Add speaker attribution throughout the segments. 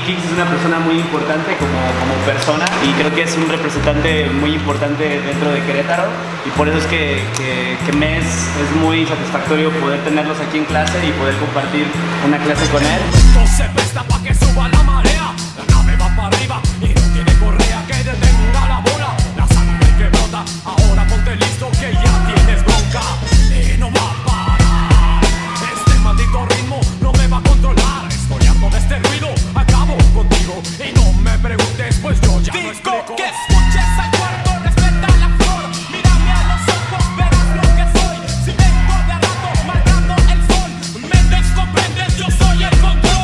Speaker 1: Kix es una persona muy importante como persona y creo que es un representante muy importante dentro de Querétaro y por eso es que me es muy satisfactorio poder tenerlos aquí en clase y poder compartir una clase con él.
Speaker 2: Se presta pa' que suba la marea, la nave va para arriba y no tiene correa que detenga la bola. La sangre que brota, ahora ponte listo que ya tienes bronca y no va a parar. Este maldito ritmo no me va a controlar. Estoy harto de este ruido, acabo contigo y no me preguntes, pues yo ya no explico. Que escuches al cuarto, respeta la flor. Mírame a los ojos, verás lo que soy. Si vengo de rato marcando el sol, me descomprendes, yo soy el control.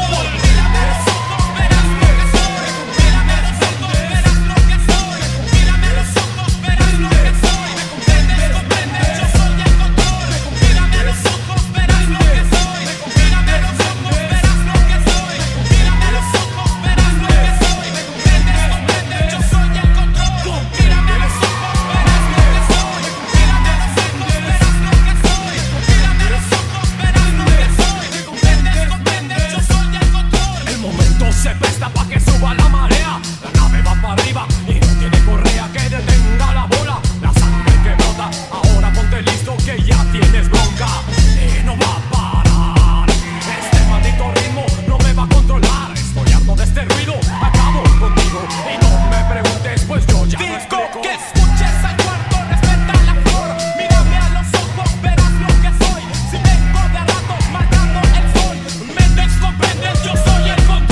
Speaker 2: Se presta pa' que suba la marea, la nave va para arriba y no tiene correa que detenga la bola. La sangre que brota, ahora ponte listo que ya tienes bronca y no va a parar. Este maldito ritmo no me va a controlar. Estoy harto de este ruido, acabo contigo y no me preguntes, pues yo ya no explico. Que escuches al cuarto, respeta la flor. Mírame a los ojos, verás lo que soy. Si vengo de rato marcando el sol, me descomprendes, yo soy el control.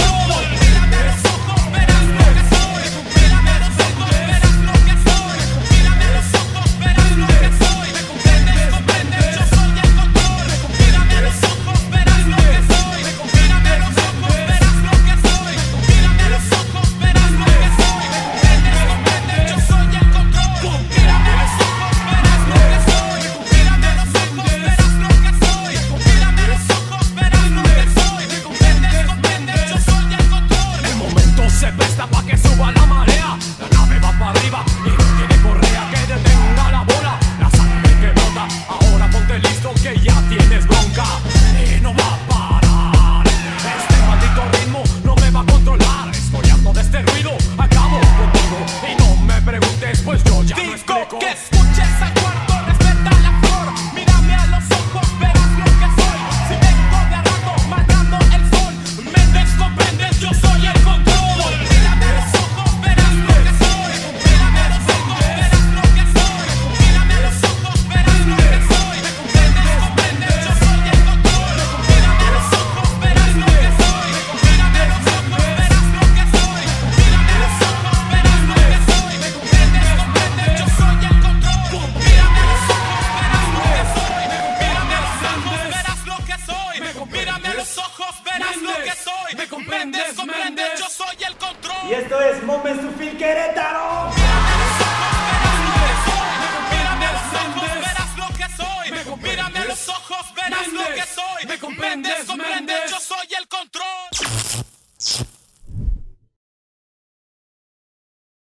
Speaker 2: Se presta pa' que suba la marea, la nave va para arriba y no tiene correa que detenga la bola. La sangre que brota, ahora ponte listo que ya tienes bronca y no va a parar. Este maldito ritmo no me va a controlar. Estoy harto de este ruido, acabo contigo y no me preguntes, pues yo ya no explico. Que escuches al cuarto, respeta la flor. Mírame a los ojos, verás lo que soy. Si vengo de rato marcando el sol, me descomprendes, yo soy el control.
Speaker 3: Y esto es Moments to Feel Querétaro.